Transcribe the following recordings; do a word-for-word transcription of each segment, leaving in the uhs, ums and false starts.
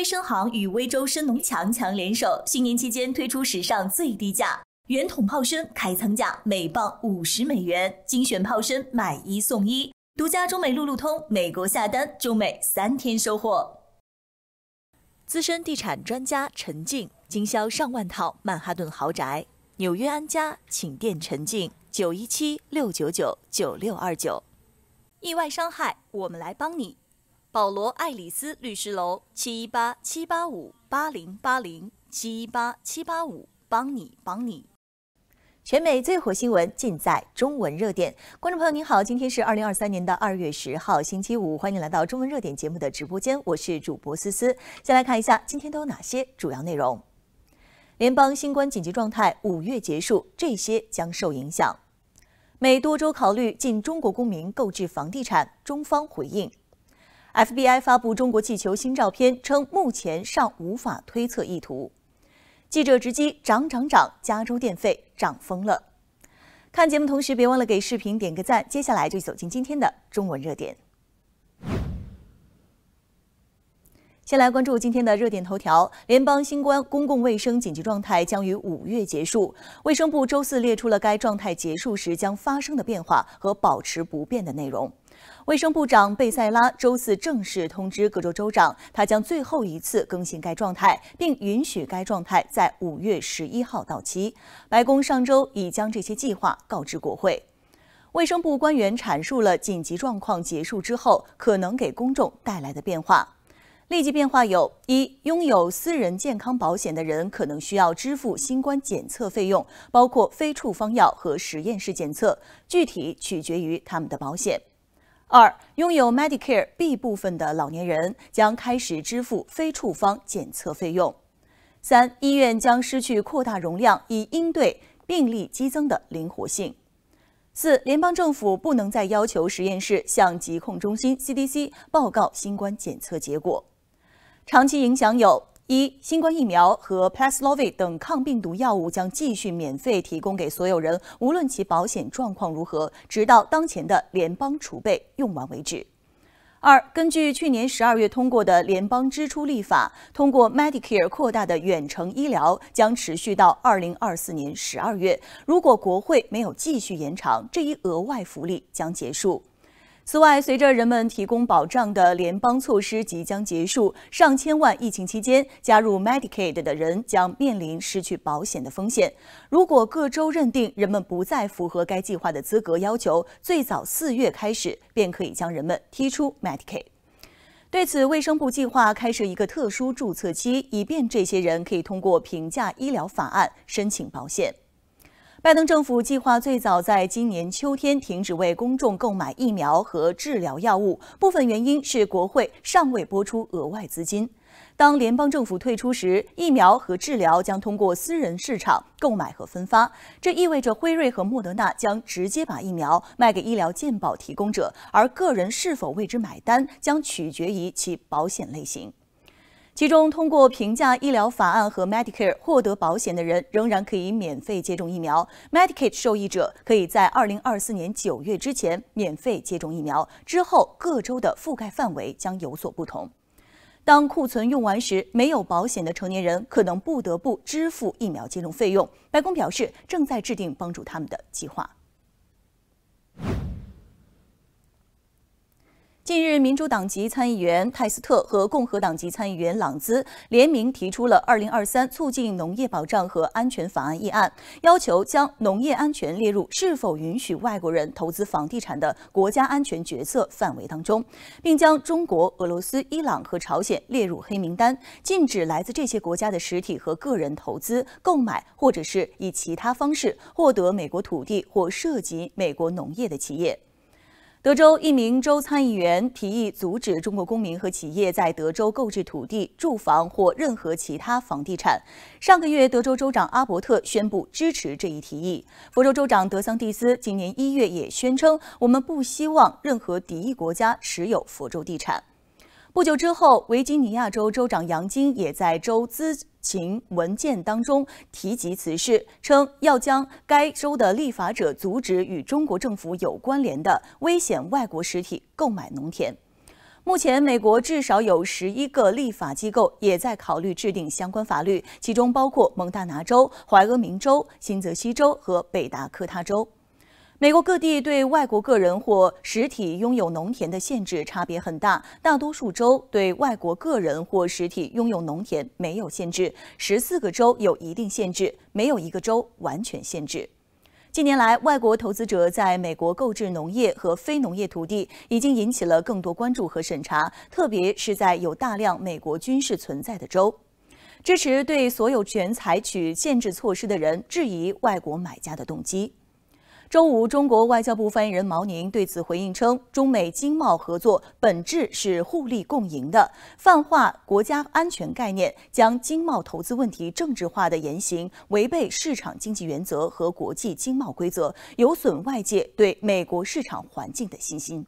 威生行与威州生农强强联手，新年期间推出史上最低价圆筒炮声开仓价每磅五十美元，精选炮声买一送一，独家中美路路通，美国下单，中美三天收货。资深地产专家陈静经销上万套曼哈顿豪宅，纽约安家请电陈静九一七六九九九六二九。意外伤害，我们来帮你。保罗·爱丽丝律师楼七一八七八五八零八零七一八七八五，帮你帮你。全美最火新闻尽在中文热点。观众朋友您好，今天是二零二三年的二月十号星期五，欢迎来到中文热点节目的直播间，我是主播思思。先来看一下今天都有哪些主要内容。联邦新冠紧急状态五月结束，这些将受影响。美多州考虑禁中国公民购置房地产，中方回应。F B I 发布中国气球新照片，称目前尚无法推测意图。记者直击涨涨涨，加州电费涨疯了。看节目同时别忘了给视频点个赞。接下来就走进今天的中文热点。先来关注今天的热点头条：联邦新冠公共卫生紧急状态将于五月结束。卫生部周四列出了该状态结束时将发生的变化和保持不变的内容。卫生部长贝塞拉周四正式通知各州州长，他将最后一次更新该状态，并允许该状态在五月十一号到期。白宫上周已将这些计划告知国会。卫生部官员阐述了紧急状况结束之后可能给公众带来的变化。立即变化有：一、拥有私人健康保险的人可能需要支付新冠检测费用，包括非处方药和实验室检测，具体取决于他们的保险。二、拥有 Medicare B 部分的老年人将开始支付非处方检测费用。三、医院将失去扩大容量，以应对病例激增的灵活性。四、联邦政府不能再要求实验室向疾控中心 C D C 报告新冠检测结果。长期影响有：一、新冠疫苗和 Paxlovid 等抗病毒药物将继续免费提供给所有人，无论其保险状况如何，直到当前的联邦储备用完为止。二、根据去年十二月通过的联邦支出立法，通过 Medicare 扩大的远程医疗将持续到二零二四年十二月。如果国会没有继续延长，这一额外福利将结束。此外，随着人们提供保障的联邦措施即将结束，上千万疫情期间加入 Medicaid 的人将面临失去保险的风险。如果各州认定人们不再符合该计划的资格要求，最早四月开始便可以将人们踢出 Medicaid。对此，卫生部计划开设一个特殊注册期，以便这些人可以通过平价医疗法案申请保险。拜登政府计划最早在今年秋天停止为公众购买疫苗和治疗药物，部分原因是国会尚未拨出额外资金。当联邦政府退出时，疫苗和治疗将通过私人市场购买和分发，这意味着辉瑞和莫德纳将直接把疫苗卖给医疗健保提供者，而个人是否为之买单将取决于其保险类型。其中，通过平价医疗法案和 Medicare 获得保险的人仍然可以免费接种疫苗。Medicaid 受益者可以在二零二四年九月之前免费接种疫苗，之后各州的覆盖范围将有所不同。当库存用完时，没有保险的成年人可能不得不支付疫苗接种费用。白宫表示，正在制定帮助他们的计划。近日，民主党籍参议员泰斯特和共和党籍参议员朗兹联名提出了二零二三促进农业保障和安全法案议案，要求将农业安全列入是否允许外国人投资房地产的国家安全决策范围当中，并将中国、俄罗斯、伊朗和朝鲜列入黑名单，禁止来自这些国家的实体和个人投资、购买或者是以其他方式获得美国土地或涉及美国农业的企业。德州一名州参议员提议阻止中国公民和企业在德州购置土地、住房或任何其他房地产。上个月，德州州长阿伯特宣布支持这一提议。佛州州长德桑蒂斯今年一月也宣称：“我们不希望任何敌意国家持有佛州地产。”不久之后，维吉尼亚州州长杨金也在州咨情文件当中提及此事，称要将该州的立法者阻止与中国政府有关联的危险外国实体购买农田。 目前，美国至少有十一个立法机构也在考虑制定相关法律，其中包括蒙大拿州、怀俄明州、新泽西州和北达科他州。美国各地对外国个人或实体拥有农田的限制差别很大，大多数州对外国个人或实体拥有农田没有限制，十四个州有一定限制，没有一个州完全限制。近年来，外国投资者在美国购置农业和非农业土地已经引起了更多关注和审查，特别是在有大量美国军事存在的州。支持对所有权采取限制措施的人质疑外国买家的动机。周五，中国外交部发言人毛宁对此回应称，中美经贸合作本质是互利共赢的，泛化国家安全概念、将经贸投资问题政治化的言行，违背市场经济原则和国际经贸规则，有损外界对美国市场环境的信心。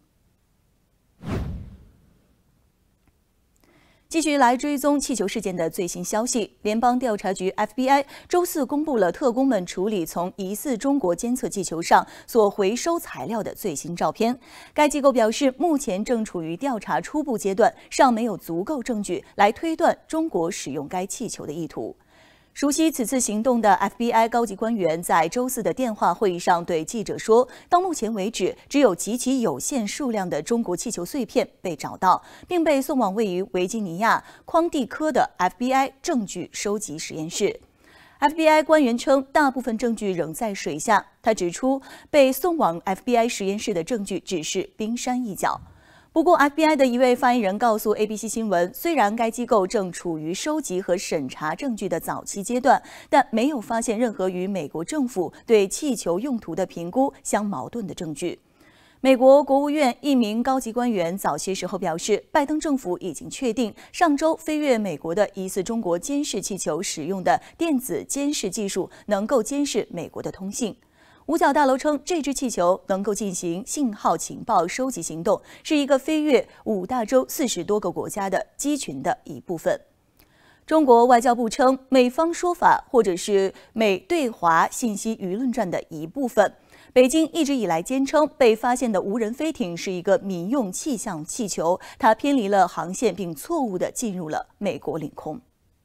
继续来追踪气球事件的最新消息，联邦调查局 F B I 周四公布了特工们处理从疑似中国监测气球上所回收材料的最新照片。该机构表示，目前正处于调查初步阶段，尚没有足够证据来推断中国使用该气球的意图。熟悉此次行动的 F B I 高级官员在周四的电话会议上对记者说，到目前为止，只有极其有限数量的中国气球碎片被找到，并被送往位于维吉尼亚匡蒂科的 F B I 证据收集实验室。F B I 官员称，大部分证据仍在水下。他指出，被送往 F B I 实验室的证据只是冰山一角。不过 ，F B I 的一位发言人告诉 A B C 新闻，虽然该机构正处于收集和审查证据的早期阶段，但没有发现任何与美国政府对气球用途的评估相矛盾的证据。美国国务院一名高级官员早些时候表示，拜登政府已经确定上周飞越美国的疑似中国监视气球使用的电子监视技术能够监视美国的通信。五角大楼称，这支气球能够进行信号情报收集行动，是一个飞越五大洲四十多个国家的机群的一部分。中国外交部称，美方说法或者是美对华信息舆论战的一部分。北京一直以来坚称，被发现的无人飞艇是一个民用气象气球，它偏离了航线并错误地进入了美国领空。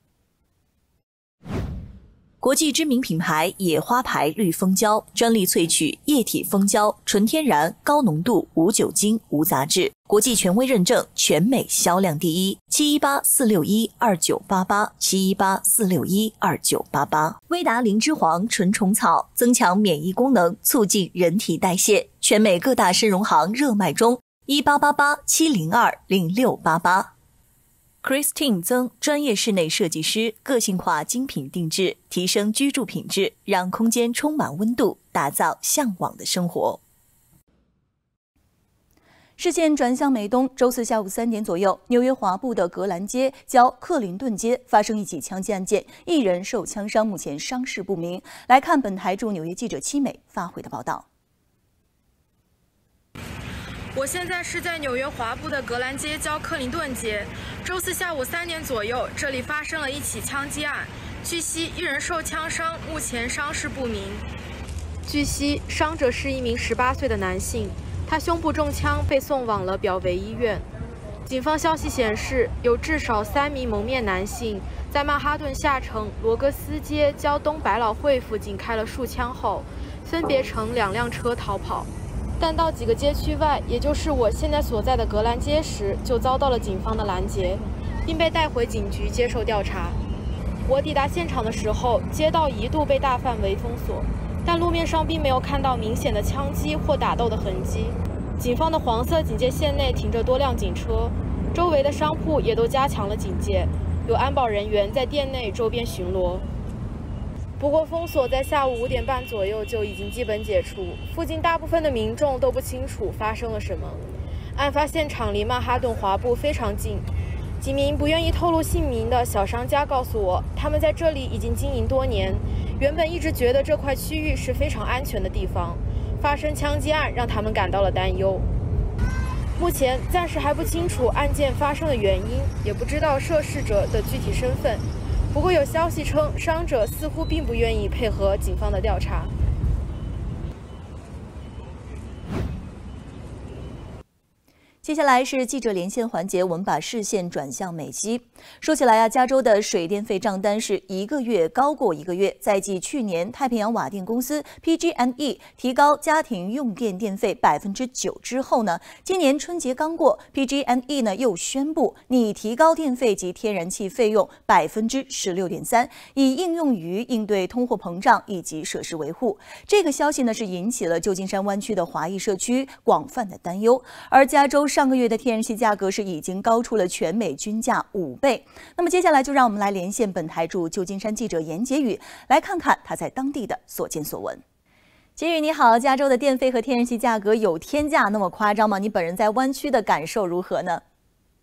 国际知名品牌野花牌绿蜂胶，专利萃取液体蜂胶，纯天然，高浓度，无酒精，无杂质，国际权威认证，全美销量第一。七一八四六一二九八八，七一八四六一二九八八。威达灵芝黄纯虫草，增强免疫功能，促进人体代谢，全美各大参农行热卖中。一八八八七零二零六八八。Christine 曾专业室内设计师，个性化精品定制，提升居住品质，让空间充满温度，打造向往的生活。视线转向美东，周四下午三点左右，纽约华埠的格兰街郊克林顿街发生一起枪击案件，一人受枪伤，目前伤势不明。来看本台驻纽约记者戚美发回的报道。 我现在是在纽约华埠的格兰街郊克林顿街。周四下午三点左右，这里发生了一起枪击案。据悉，一人受枪伤，目前伤势不明。据悉，伤者是一名十八岁的男性，他胸部中枪，被送往了表维医院。警方消息显示，有至少三名蒙面男性在曼哈顿下城罗格斯街郊东百老汇附近开了数枪后，分别乘两辆车逃跑。但到几个街区外，也就是我现在所在的格兰街时，就遭到了警方的拦截，并被带回警局接受调查。我抵达现场的时候，街道一度被大范围封锁，但路面上并没有看到明显的枪击或打斗的痕迹。警方的黄色警戒线内停着多辆警车，周围的商铺也都加强了警戒，有安保人员在店内周边巡逻。不过，封锁在下午五点半左右就已经基本解除，附近大部分的民众都不清楚发生了什么。案发现场离曼哈顿华埠非常近，几名不愿意透露姓名的小商家告诉我，他们在这里已经经营多年，原本一直觉得这块区域是非常安全的地方，发生枪击案让他们感到了担忧。目前暂时还不清楚案件发生的原因，也不知道涉事者的具体身份。不过有消息称，伤者似乎并不愿意配合警方的调查。 接接下来是记者连线环节，我们把视线转向美西。说起来啊，加州的水电费账单是一个月高过一个月。在继去年太平洋瓦电公司 P G and E 提高家庭用电电费百分之九之后呢，今年春节刚过 ，P G and E 呢又宣布拟提高电费及天然气费用百分之十六点三，以应用于应对通货膨胀以及设施维护。这个消息呢是引起了旧金山湾区的华裔社区广泛的担忧，而加州上个月的天然气价格是已经高出了全美均价五倍。那么接下来就让我们来连线本台驻旧金山记者严洁宇，来看看他在当地的所见所闻。洁宇你好，加州的电费和天然气价格有天价那么夸张吗？你本人在湾区的感受如何呢？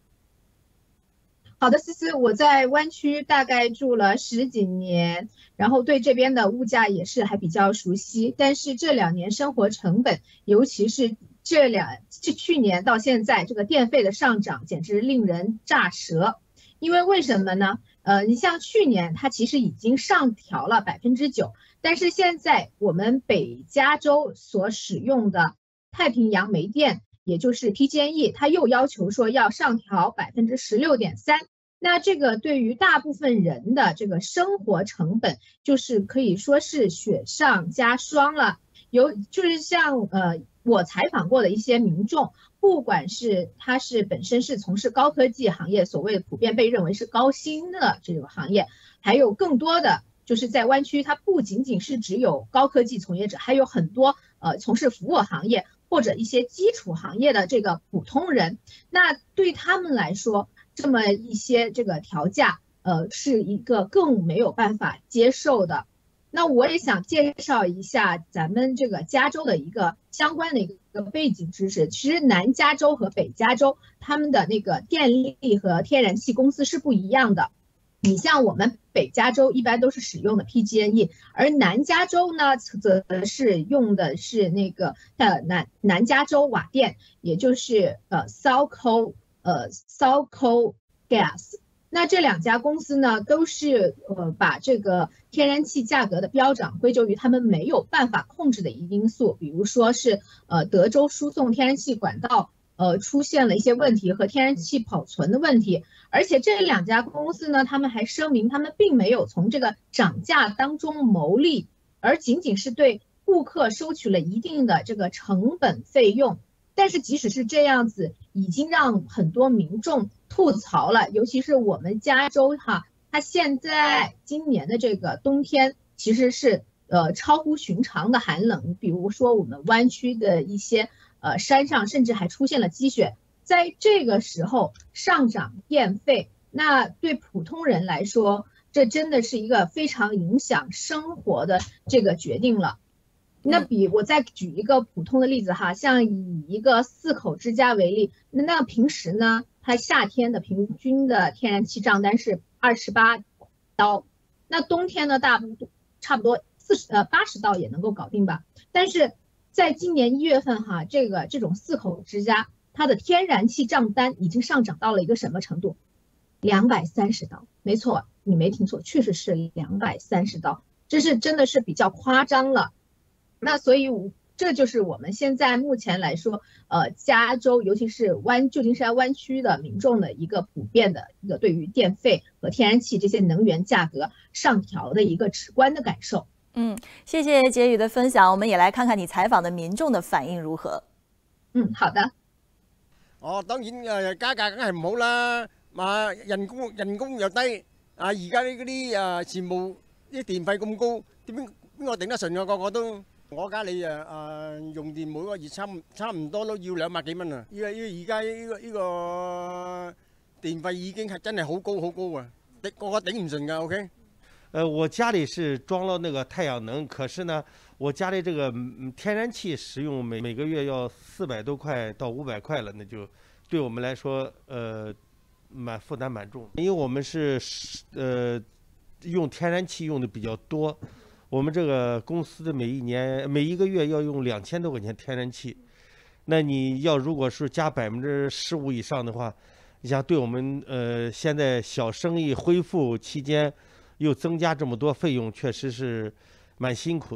好的，思思，我在湾区大概住了十几年，然后对这边的物价也是还比较熟悉。但是这两年生活成本，尤其是这两这去年到现在，这个电费的上涨简直令人咋舌。因为为什么呢？呃，你像去年它其实已经上调了百分之九，但是现在我们北加州所使用的太平洋煤电，也就是 P G and E， 它又要求说要上调百分之十六点三。那这个对于大部分人的这个生活成本，就是可以说是雪上加霜了。有就是像呃我采访过的一些民众，不管是他是本身是从事高科技行业，所谓普遍被认为是高薪的这种行业，还有更多的就是在湾区，它不仅仅是只有高科技从业者，还有很多呃从事服务行业或者一些基础行业的这个普通人。那对他们来说，这么一些这个调价，呃，是一个更没有办法接受的。那我也想介绍一下咱们这个加州的一个相关的一个背景知识。其实南加州和北加州他们的那个电力和天然气公司是不一样的。你像我们北加州一般都是使用的 P G and E， 而南加州呢则是用的是那个呃南南加州瓦电，也就是呃 Southco 呃 Southco Gas。那这两家公司呢，都是呃把这个天然气价格的飙涨归咎于他们没有办法控制的一个因素，比如说是呃德州输送天然气管道呃出现了一些问题和天然气保存的问题。而且这两家公司呢，他们还声明他们并没有从这个涨价当中牟利，而仅仅是对顾客收取了一定的这个成本费用。但是即使是这样子，已经让很多民众吐槽了，尤其是我们加州哈，它现在今年的这个冬天其实是呃超乎寻常的寒冷，比如说我们湾区的一些呃山上甚至还出现了积雪。在这个时候上涨电费，那对普通人来说，这真的是一个非常影响生活的这个决定了。那比我再举一个普通的例子哈，像以一个四口之家为例，那那平时呢，它夏天的平均的天然气账单是二十八刀，那冬天呢，大不差不多四十呃八十刀也能够搞定吧。但是在今年一月份哈，这个这种四口之家，它的天然气账单已经上涨到了一个什么程度？两百三十刀，没错，你没听错，确实是两百三十刀，这是真的是比较夸张了。那所以这就是我们现在目前来说，呃，加州尤其是湾旧金山湾区的民众的一个普遍的一个对于电费和天然气这些能源价格上调的一个直观的感受。 嗯，谢谢洁宇的分享，我们也来看看你采访的民众的反應如何。 嗯，好的。 哦，當然誒加價梗係唔好啦，嘛人工人工又低，啊而家呢嗰啲誒全部啲電費咁高，點邊邊個頂得順啊？個個都。我家你誒誒用電每個月差唔差唔多都要兩百幾蚊啊！依個依而家依個依個電費已經係真係好高好高啊，頂個個頂唔順㗎。OK。 呃，我家里是裝了那個太陽能，可是呢，我家里這個天然氣使用每每個月要四百多塊到五百塊了，那就對我們來說，呃，蠻負擔蠻重，因為我們是呃用天然氣用的比較多。我們這個公司的每一年每一個月要用兩千多塊錢天然氣，那你要如果是加百分之十五以上的話，你想對我們呃現在小生意恢復期間又增加這麼多費用，確實是蠻辛苦的。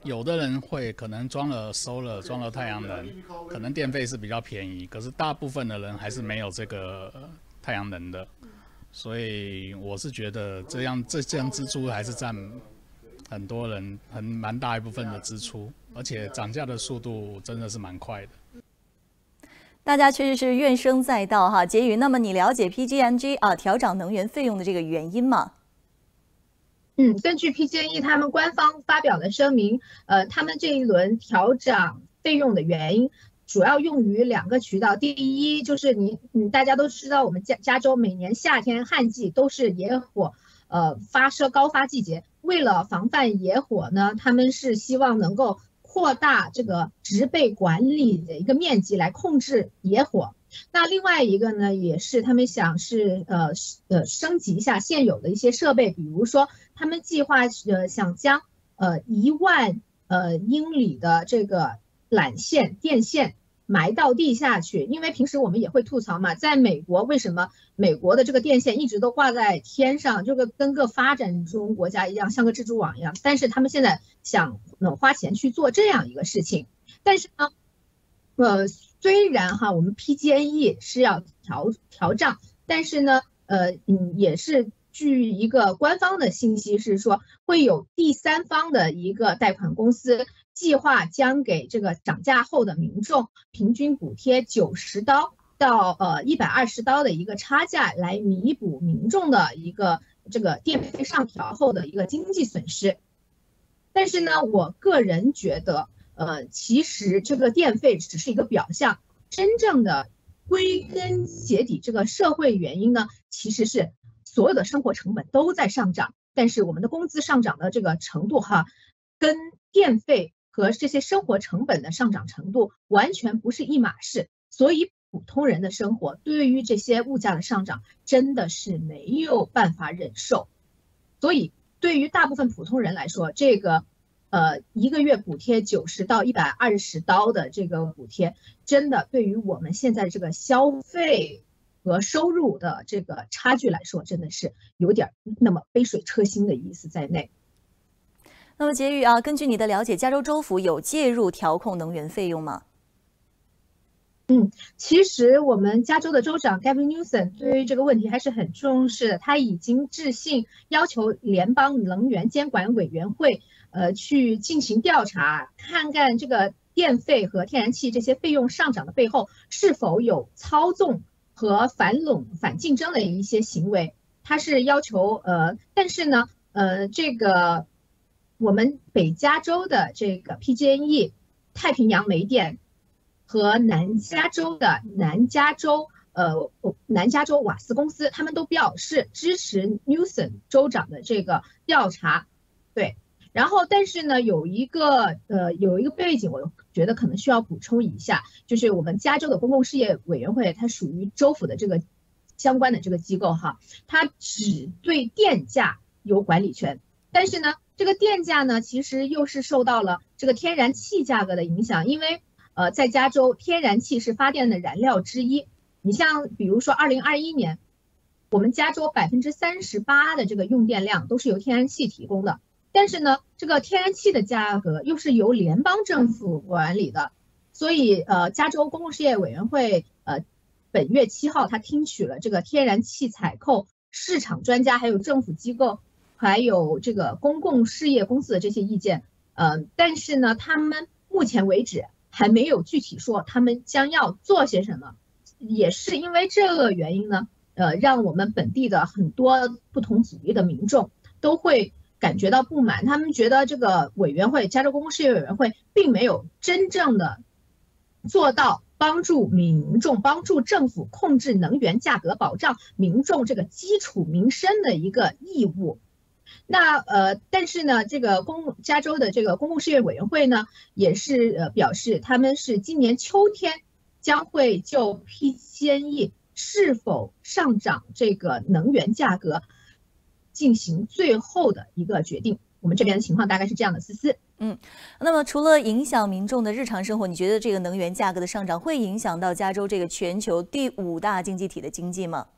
有的人会可能装了 solar 装了太阳能，可能电费是比较便宜，可是大部分的人还是没有这个太阳能的，所以我是觉得这样这这样支出还是占很多人很蛮大一部分的支出，而且涨价的速度真的是蛮快的。 大家确实是怨声载道哈，婕妤，那么你了解 P G E N G 啊调涨能源费用的这个原因吗？ 嗯，根据 P G E N G 他们官方发表的声明，呃，他们这一轮调涨费用的原因主要用于两个渠道。第一就是你，嗯，大家都知道，我们加加州每年夏天旱季都是野火呃发射高发季节，为了防范野火呢，他们是希望能够扩大这个植被管理的一个面积来控制野火。那另外一个呢，也是他们想是呃呃升级一下现有的一些设备，比如说他们计划呃想将呃一万呃英里的这个缆线电线埋到地下去，因为平时我们也会吐槽嘛，在美国为什么美国的这个电线一直都挂在天上，这个跟个发展中国家一样，像个蜘蛛网一样，但是他们现在想呃花钱去做这样一个事情，但是呢，呃。虽然哈，我们 P G E N G 是要调调涨，但是呢，呃，嗯，也是据一个官方的信息是说，会有第三方的一个贷款公司计划将给这个涨价后的民众平均补贴九十刀到呃一百二十刀的一个差价，来弥补民众的一个这个电费上调后的一个经济损失。但是呢，我个人觉得。呃，其实这个电费只是一个表象，真正的归根结底，这个社会原因呢，其实是所有的生活成本都在上涨，但是我们的工资上涨的这个程度哈，跟电费和这些生活成本的上涨程度完全不是一码事，所以普通人的生活对于这些物价的上涨真的是没有办法忍受，所以对于大部分普通人来说，这个。呃，一个月补贴九十到一百二十刀的这个补贴，真的对于我们现在这个消费和收入的这个差距来说，真的是有点那么杯水车薪的意思在内。 那么婕妤啊，根据你的了解，加州州府有介入调控能源费用吗？ 嗯，其实我们加州的州长 Gavin Newsom 对于这个问题还是很重视的，他已经致信要求联邦能源监管委员会。呃，去进行调查，看看这个电费和天然气这些费用上涨的背后是否有操纵和反垄反竞争的一些行为。他是要求呃，但是呢，呃，这个我们北加州的这个 P G E N G 太平洋煤电和南加州的南加州呃南加州瓦斯公司，他们都表示支持 Newsom 州长的这个调查，对。然后，但是呢，有一个呃，有一个背景，我觉得可能需要补充一下，就是我们加州的公共事业委员会，它属于州府的这个相关的这个机构哈，它只对电价有管理权。但是呢，这个电价呢，其实又是受到了这个天然气价格的影响，因为呃，在加州，天然气是发电的燃料之一。你像比如说，二零二一年，我们加州百分之三十八的这个用电量都是由天然气提供的。但是呢，这个天然气的价格又是由联邦政府管理的，所以呃，加州公共事业委员会呃本月七号，他听取了这个天然气采购市场专家，还有政府机构，还有这个公共事业公司的这些意见，呃，但是呢，他们目前为止还没有具体说他们将要做些什么，也是因为这个原因呢，呃，让我们本地的很多不同族裔的民众都会。感觉到不满，他们觉得这个委员会，加州公共事业委员会并没有真正的做到帮助民众、帮助政府控制能源价格，保障民众这个基础民生的一个义务。那呃，但是呢，这个公加州的这个公共事业委员会呢，也是呃表示，他们是今年秋天将会就 P G E N G 是否上涨这个能源价格。进行最后的一个决定，我们这边的情况大概是这样的，思思。 嗯，那么除了影响民众的日常生活，你觉得这个能源价格的上涨会影响到加州这个全球第五大经济体的经济吗？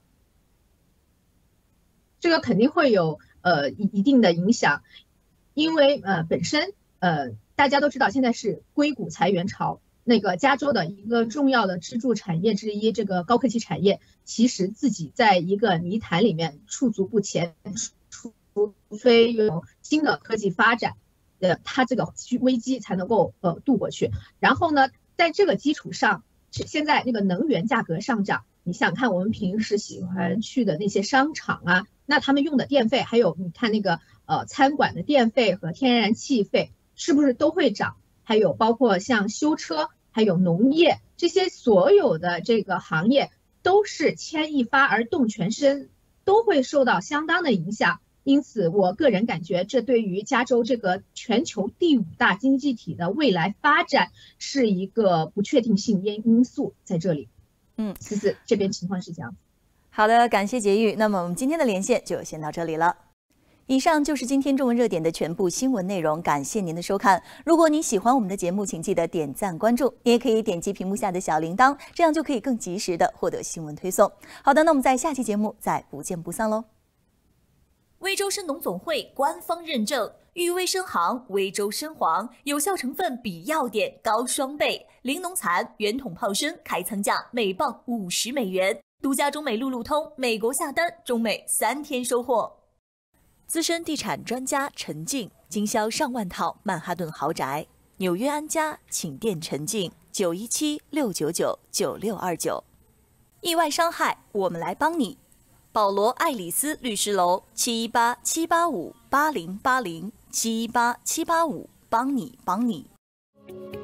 这个肯定会有呃一一定的影响，因为呃本身呃大家都知道现在是硅谷裁员潮，那个加州的一个重要的支柱产业之一，这个高科技产业其实自己在一个泥潭里面触足不前，除非有新的科技发展，呃，它这个危机才能够呃度过去。然后呢，在这个基础上，现在那个能源价格上涨，你想看我们平时喜欢去的那些商场啊，那他们用的电费，还有你看那个呃餐馆的电费和天然气费，是不是都会涨？还有包括像修车，还有农业，这些所有的这个行业都是牵一发而动全身，都会受到相当的影响。因此，我个人感觉，这对于加州这个全球第五大经济体的未来发展是一个不确定性因因素在这里。嗯，思思这边情况是这样。 好的，感谢洁玉。那么我们今天的连线就先到这里了。以上就是今天中文热点的全部新闻内容，感谢您的收看。如果你喜欢我们的节目，请记得点赞关注，你也可以点击屏幕下的小铃铛，这样就可以更及时的获得新闻推送。好的，那我们在下期节目再不见不散喽。威州参农总会官方认证，裕威参行威州参黄，有效成分比药典高双倍，零农残原桶泡参开仓价每磅五十美元，独家中美路路通，美国下单，中美三天收货。资深地产专家陈静经销上万套曼哈顿豪宅，纽约安家请电陈静九一七六九九九六二九。意外伤害，我们来帮你。保罗·爱丽丝律师楼七一八七八五八零八零七一八七八五，帮你帮你。